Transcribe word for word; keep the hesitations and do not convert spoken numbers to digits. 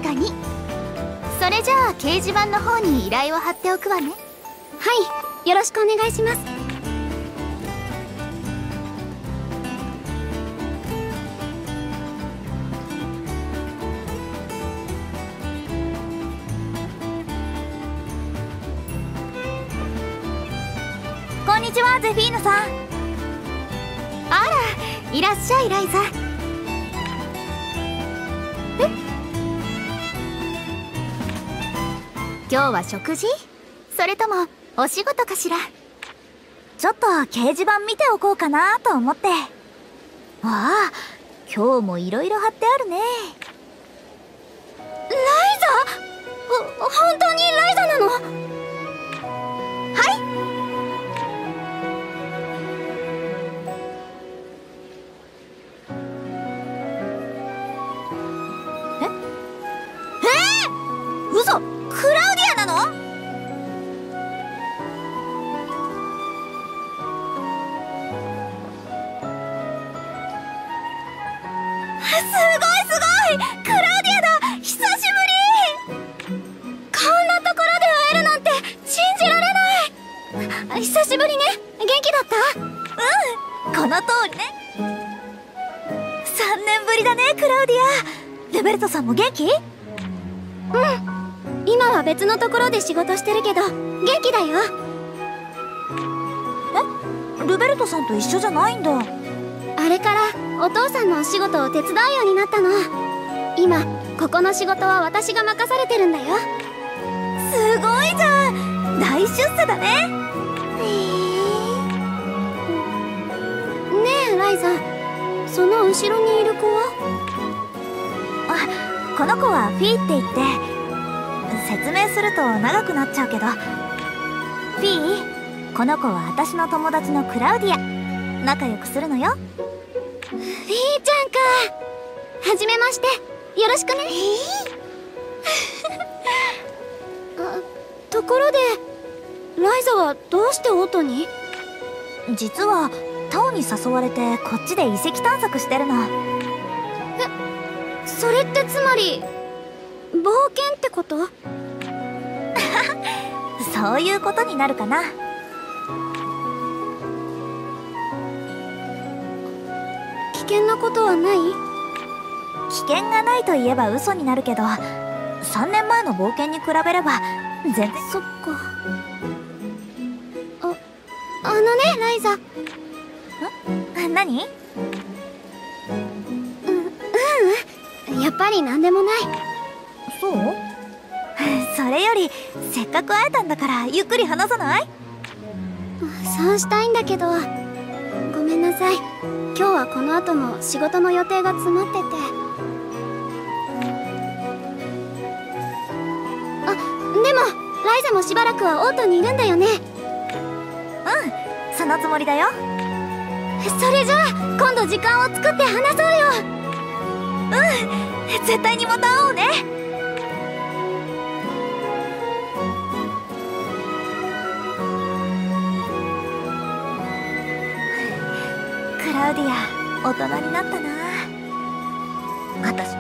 かに。それじゃあ掲示板の方に依頼を貼っておくわね。 はい、よろしくお願いします。 こんにちは、ゼフィーヌさん。あら、いらっしゃい、ライザ。え？今日は食事？それともお仕事かしら？ちょっと掲示板見ておこうかなと思って。わあ、今日もいろいろ貼ってあるね。 ライザ？ほ、本当にライザなの？ はい。嘘！クラウディアなの？すごいすごい！クラウディアだ！久しぶり！ こんなところで会えるなんて信じられない！久しぶりね。元気だった？ うん、この通りね。さんねんぶりだね、クラウディア。ルベルトさんも元気？ うん。今は別のところで仕事してるけど元気だよ。 え？ルベルトさんと一緒じゃないんだ。 あれからお父さんのお仕事を手伝うようになったの。今ここの仕事は私が任されてるんだよ。 すごいじゃん。大出世だね。へえ。ねえライザ、その後ろにいる子は？ あ、この子はフィーって言って、説明すると長くなっちゃうけど、フィー、この子は私の友達のクラウディア。仲良くするのよ。 フィーちゃんか。はじめまして、よろしくね。あ、ところでライザはどうしてオートに？ 実はタオに誘われてこっちで遺跡探索してるの。 え、それってつまり冒険ってこと？ そういうことになるかな。 危険なことはない？ 危険がないと言えば嘘になるけど、さんねんまえの冒険に比べれば全然。 そっか。あ、あのねライザ。ん？ 何？ううん、やっぱり何でもない。 そう？それよりせっかく会えたんだからゆっくり話さない？ そうしたいんだけど、ごめんなさい。今日はこの後も仕事の予定が詰まってて。あ、でもライザもしばらくはオートにいるんだよね？ うん、そのつもりだよ。 それじゃあ今度時間を作って話そうよ。 うん、絶対にまた会おうね。クラウディア、大人になったな。私